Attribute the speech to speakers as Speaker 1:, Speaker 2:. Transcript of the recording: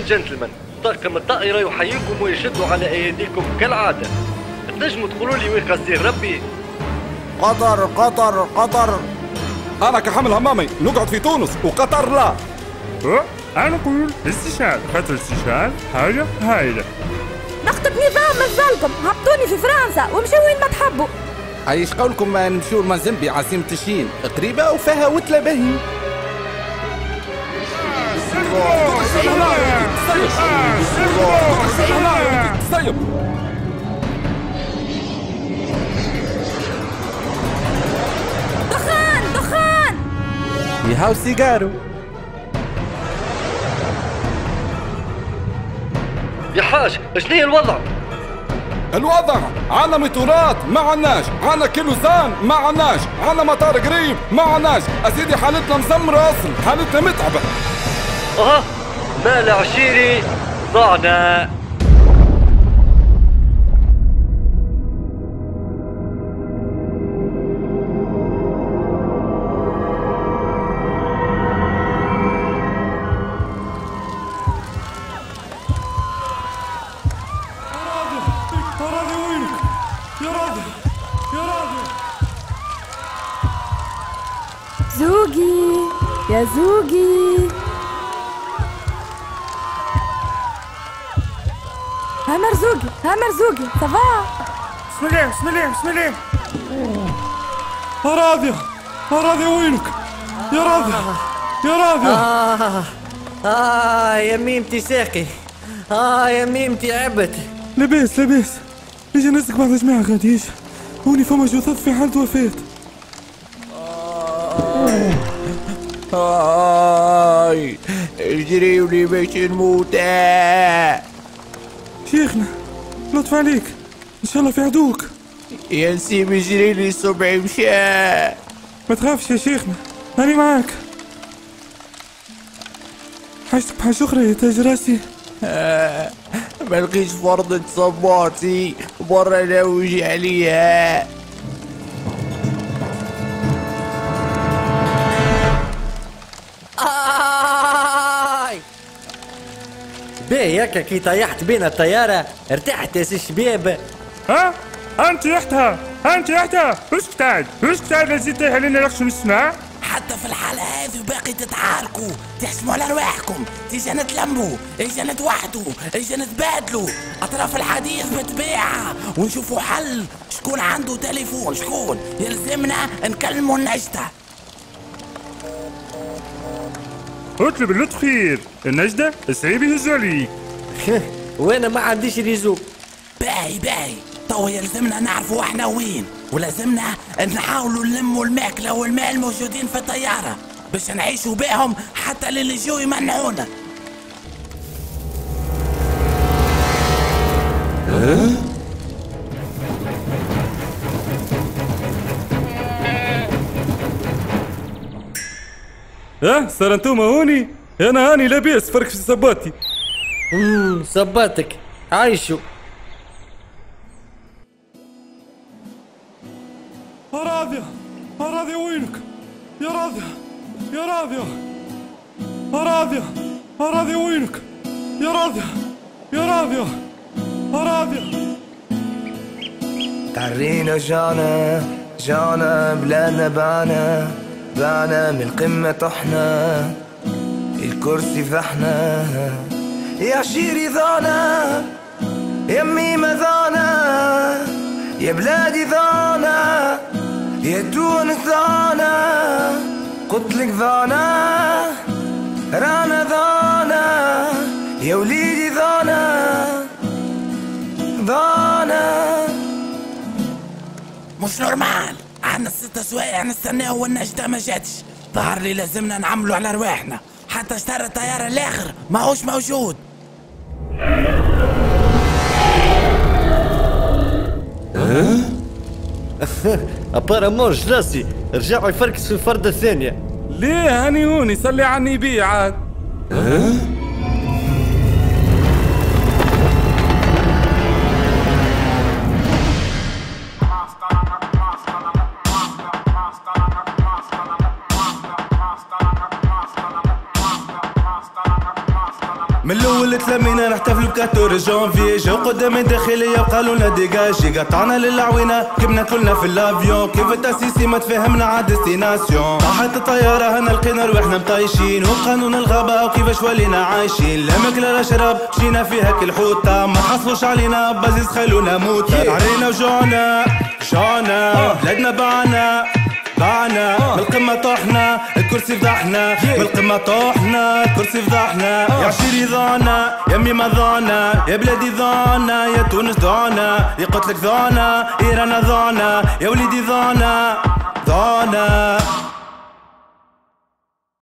Speaker 1: جنتلمان، طاقم الطائرة يحييكم ويشدوا على أيديكم كالعادة. تنجموا تقولوا لي وين قصدي ربي؟
Speaker 2: قطر قطر قطر.
Speaker 3: أنا كحمل همامي نقعد في تونس وقطر لا.
Speaker 4: أنا أقول استشهاد، خاطر الاستشهاد حاجة هايلة.
Speaker 5: نخطب نظام نزلكم، هبطوني في فرنسا ومشوا وين ما تحبوا.
Speaker 2: عايش قولكم ما نمشيو لمازمبي عاصمة الشين، قريبة وفيها وتلة باهي.
Speaker 3: طيب
Speaker 5: دخان دخان.
Speaker 2: يهاو سيجارو.
Speaker 1: يا حاج شنو الوضع؟
Speaker 3: الوضع عنا ميتورات ما عناش، عنا كيلوزان ما عناش، عنا مطار قريب ما عناش. أسيدي حالتنا مزمرة أصلا، حالتنا متعبة.
Speaker 1: مال عشيري ضعنا.
Speaker 5: زوجي يا زوجي. ها مرزوقي ها مرزوقي صباح.
Speaker 4: بسم الله بسم الله بسم الله. راضية راضية وينك يا راضية يا راضية.
Speaker 6: يا ميمتي ساقي. يا ميمتي عبت.
Speaker 4: لاباس لاباس. اجي نسك بعض الجماعة غاديش هوني فما جثث في حالة وفاة.
Speaker 2: اجريولي باش نموت.
Speaker 4: شيخنا لطف عليك، ان شاء الله في عدوك.
Speaker 2: يا نسيم اجريلي صبعي مشى.
Speaker 4: ما تخافش يا شيخنا أنا معاك. حاجتك بحاجة أخرى يا تاج راسي.
Speaker 2: ما لقيتش فرضة صباطي برا لوجي عليها.
Speaker 6: باهي هكا كي طيحت بينا الطيارة ارتحت يا سي الشباب.
Speaker 4: أنت يحتها أنت يحتها. اسكت عاد اسكت عاد لا تزيد تايح لنا رخش من السماء.
Speaker 7: حتى في الحالة هذه باقي تتعاركوا، تحسموا على رواحكم، تيجي نتلموا، اجا نتوحدوا، اجا نتبادلوا، أطراف الحديث بتبيعها ونشوفوا حل. شكون عنده تليفون؟ شكون؟ يلزمنا نكلموا النجدة.
Speaker 4: اطلب اللطف خير، النجدة صعيب يهزوا عليك.
Speaker 6: وانا ما عنديش ريزو.
Speaker 7: باهي باهي، توا يلزمنا نعرفوا احنا وين، ولازمنا نحاولوا نلموا الماكلة والماء الموجودين في الطيارة باش نعيشوا بيهم حتى اللي يجوا يمنعونا.
Speaker 4: صار انتوما هوني؟ انا هاني لاباس فرق في صباتي.
Speaker 6: صباتك عايشوا.
Speaker 4: راضية راضية وينك يا راضية يا راضية راضية راضية وينك يا راضية يا راضية راضية.
Speaker 8: تعرينا جانا جانا بلادنا بانا بانا من القمة طحنا الكرسي فحنا. يا عشيري ضانا يا ميمة ضانا يا بلادي ضانا يا تونس ضانا قلتلك ضانا رانا ضانا يا وليدي ضانا ضانا.
Speaker 7: مش نورمال، عنا 6 سوايع نستناو والنجدة ما جاتش. ظهر لي لازمنا نعملوا على رواحنا، حتى اشترى الطيارة الاخر ماهوش موجود.
Speaker 1: ابارامون جلاسي رجع يفركس في الفردة الثانية.
Speaker 3: ليه هاني هوني صلي على النبي عاد.
Speaker 8: من الاول الكل تلمينا نحتفلوا ب 14 جانفي. جو قدام الداخلية وقالولنا ديجاجي، قطعنا للعوينة كبنا كلنا في الافيون. كيف التاسيسي ما تفهمنا ع ديستيناسيون. طاحت الطيارة هنا لقينا روحنا مطايشين، وبقانون الغابة وكيفاش ولينا عايشين. لا ماكلة لا شراب جينا فيها كل حوطة، ما تحصلوش علينا بازيز خلونا موتى. عرينا وجوعنا جوعنا بلادنا باعنا من القمة طحنا الكرسي فضحنا، من القمة طحنا الكرسي فضحنا. يا عشيري ضاعنا يا ميمة ضاعنا، يا بلادي ضاعنا، يا تونس ضاعنا، يا قتلك ضاعنا، ايران ضاعنا، يا وليدي ضاعنا.